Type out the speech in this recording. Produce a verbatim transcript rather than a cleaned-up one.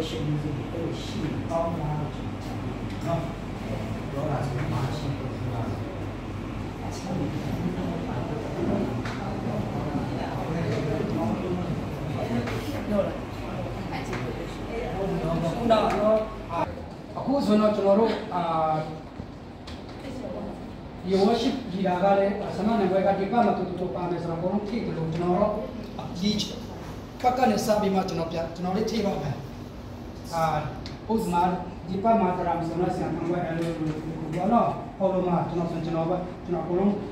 worship music 都有吸引高拉的啊，罗拉是马戏都是吧？အခုဆိုတော့ကျွန်တော်တို့အာဒီ worship ဒီလာကလည်းဆန္ဒနယ်ဘက်ကဒီကမှတူတူပါမယ်ဆိုတော့ဘုံထိတယ်လို့ကျွန်တော်တို့ဒီကကနဲ့စာပြီးမှကျွန်တော်ပြကျွန်တော်လေးထိပါမယ်အာဥစမာဒီပါမာတရာမစနဆန်ခံဝဲအဲ့လိုဘောနော်ဟောလို့မှကျွန်တော်ကျွန်တော်ပဲကျွန်တော်ဘုံ